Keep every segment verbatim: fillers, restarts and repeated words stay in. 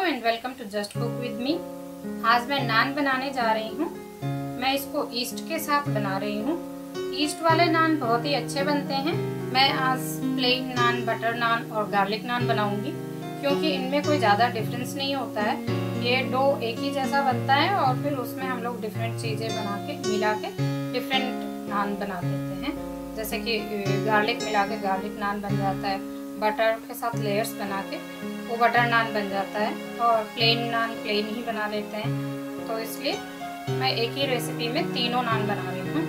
And welcome to just cook with me. आज मैं नान बनाने जा रही हूँ। मैं इसको ईस्ट के साथ बना रही हूँ। ईस्ट वाले नान बहुत ही अच्छे बनते हैं। मैं आज प्लेन नान, बटर नान और गार्लिक नान बनाऊंगी क्योंकि इनमें कोई ज़्यादा डिफरेंस नहीं होता है। ये डो एक ही जैसा बनता है और फिर उसमें हम लोग डिफरेंट चीज़ें बना के मिला के डिफरेंट नान बना देते हैं। जैसे कि गार्लिक मिला के गार्लिक नान बन जाता है, बटर के साथ लेयर्स बना के वो बटर नान बन जाता है, और प्लेन नान प्लेन ही बना लेते हैं। तो इसलिए मैं एक ही रेसिपी में तीनों नान बना रही हूँ।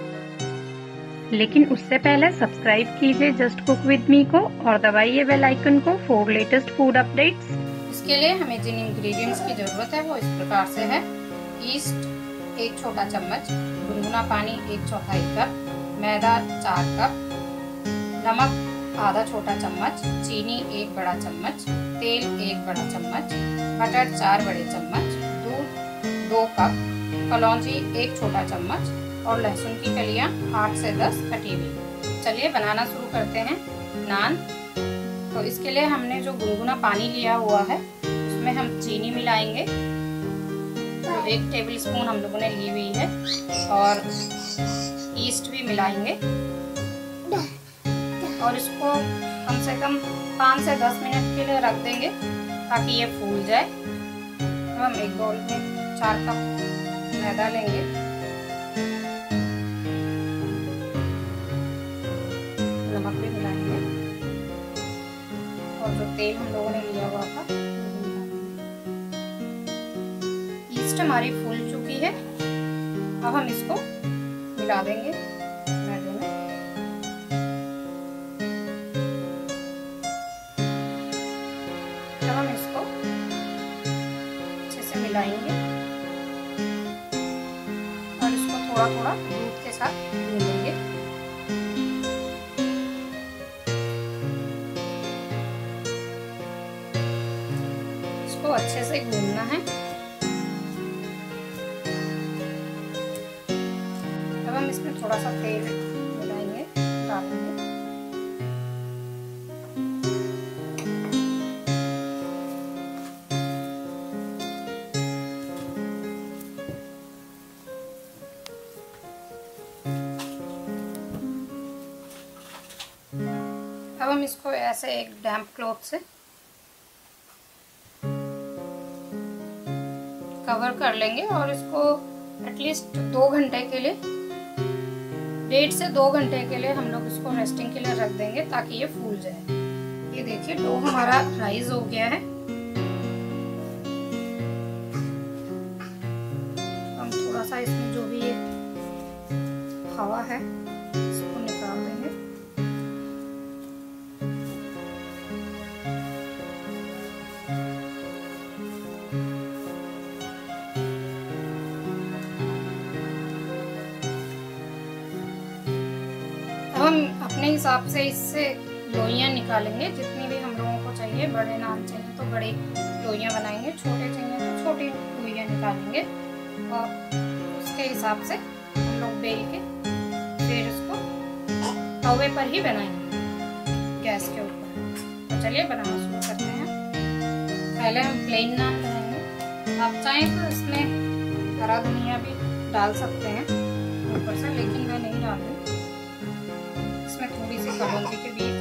लेकिन उससे पहले सब्सक्राइब कीजिए जस्ट कुक विद मी को और दबाइए बेल आइकन को फॉर लेटेस्ट फूड अपडेट्स। इसके लिए हमें जिन इंग्रेडिएंट्स की ज़रूरत है वो इस प्रकार से है। ईस्ट एक छोटा चम्मच, गुनगुना पानी एक चौथाई कप, मैदा चार कप, नमक आधा छोटा चम्मच, चीनी एक बड़ा चम्मच, तेल एक बड़ा चम्मच, बटर चार बड़े चम्मच, दूध दो कप, कलौंजी एक छोटा चम्मच और लहसुन की कलियां आठ से दस कटी हुई। चलिए बनाना शुरू करते हैं नान। तो इसके लिए हमने जो गुनगुना पानी लिया हुआ है उसमें हम चीनी मिलाएंगे। तो एक टेबल स्पून हम लोगों ने ली हुई है, और ईस्ट भी मिलाएंगे और इसको कम से कम पाँच से दस मिनट के लिए रख देंगे ताकि ये फूल जाए। तो हम एक बाउल में चार कप मैदा लेंगे, नमक भी मिलाएंगे और जो तेल हम लोगों ने लिया हुआ था ईस्ट हमारी फूल चुकी है। अब हम इसको मिला देंगे मैदे में। हम इसको अच्छे से मिलाएंगे और इसको थोड़ा थोड़ा दूध के साथ गूंदेंगे। इसको अच्छे से गूंदना है। अब हम इसमें थोड़ा सा तेल मिलाएंगे, डालेंगे। अब हम इसको ऐसे एक डैम्प क्लॉथ से कवर कर लेंगे और इसको एटलीस्ट दो घंटे के लिए, डेढ़ से दो घंटे के लिए हम लोग इसको रेस्टिंग के लिए रख देंगे ताकि ये फूल जाए। ये देखिए डो हमारा राइज हो गया है। हम थोड़ा सा इसमें जो भी ये हवा है इसको निकाल देंगे। हम अपने हिसाब से इससे लोइयाँ निकालेंगे, जितनी भी हम लोगों को चाहिए। बड़े नान चाहिए तो बड़ी लोइयाँ बनाएंगे, छोटे चाहिए तो छोटी लोइयाँ निकालेंगे और उसके हिसाब से हम लोग बेल के फिर इसको तवे पर ही बनाएंगे गैस के ऊपर। तो चलिए बनाना शुरू करते हैं। पहले हम प्लेन नान बनाएंगे। आप चाहें तो इसमें हरा धनिया भी डाल सकते हैं ऊपर से, लेकिन मैं नहीं डाल रही। इसमें थोड़ी सी कलौंजी के बीज,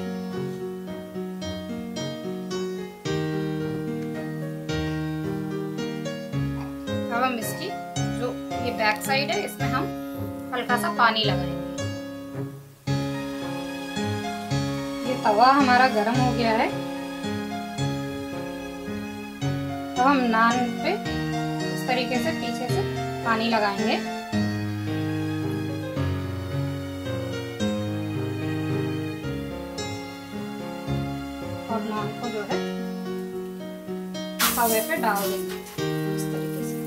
अब हम इसकी जो ये बैक साइड है इसमें हम हल्का सा पानी लगाएंगे। ये तवा हमारा गर्म हो गया है। तो हम नान पे इस तरीके से पीछे से पानी लगाएंगे और नान को जो है तवे पे डाल देंगे इस तरीके से।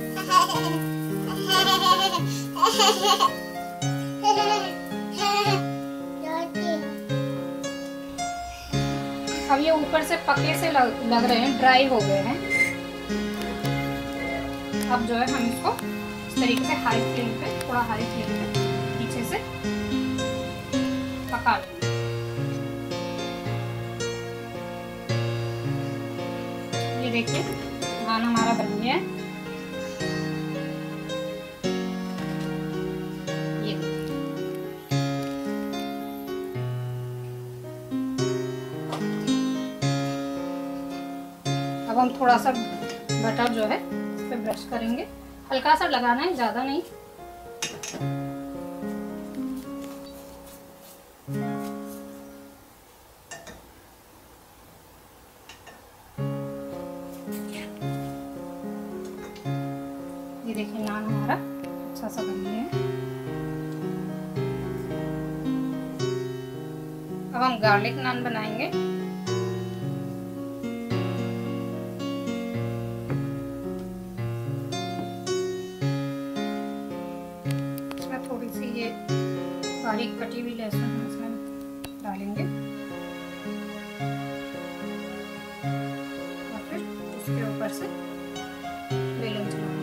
अब ये ऊपर से पके से लग, लग रहे हैं, ड्राई हो गए हैं। अब जो है हम इसको इस तरीके से हाई फ्लेम पे, थोड़ा हाई फ्लेम पे पीछे से पका लेंगे। ये देखिए नान हमारा बन गया है। ये अब हम थोड़ा सा बटर जो है इस पे ब्रश करेंगे, हल्का सा लगाना है, ज़्यादा नहीं। ये देखिए नान हमारा अच्छा सा बन गया है। अब हम गार्लिक नान बनाएंगे। इसमें थोड़ी सी ये बारीक कटी हुई लहसुन इसमें डालेंगे और फिर उसके ऊपर से बेलन चलाएंगे।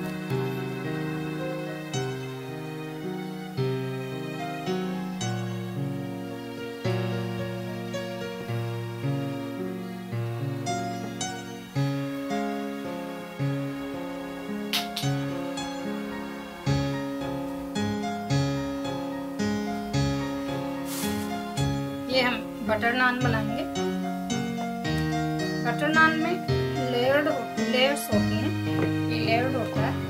ये हम बटर नान बनाएंगे। बटर नान में लेयर्ड लेयर्स होती हैं, ये लेयर्ड होता है।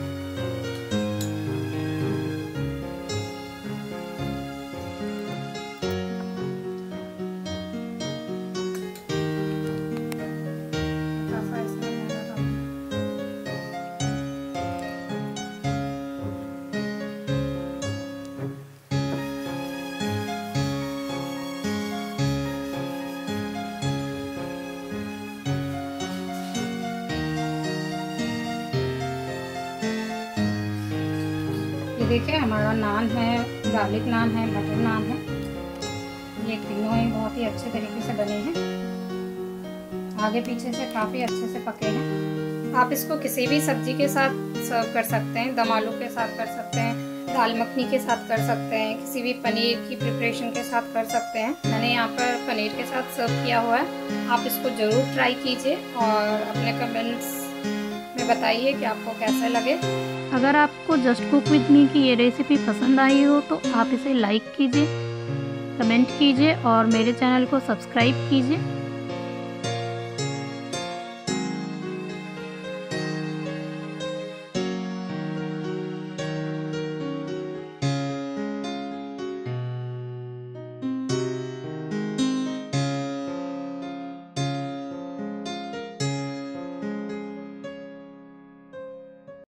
देखिए हमारा नान है, गार्लिक नान है, बटर नान है, ये तीनों ही बहुत ही अच्छे तरीके से बने हैं, आगे पीछे से काफ़ी अच्छे से पके हैं। आप इसको किसी भी सब्जी के साथ सर्व कर सकते हैं, दम आलू के साथ कर सकते हैं, दाल मखनी के साथ कर सकते हैं, किसी भी पनीर की प्रिपरेशन के साथ कर सकते हैं। मैंने यहाँ पर पनीर के साथ सर्व किया हुआ है। आप इसको ज़रूर ट्राई कीजिए और अपने कमेंट्स में बताइए कि आपको कैसे लगे। अगर आपको जस्ट कुक विद मी की ये रेसिपी पसंद आई हो तो आप इसे लाइक कीजिए, कमेंट कीजिए और मेरे चैनल को सब्सक्राइब कीजिए।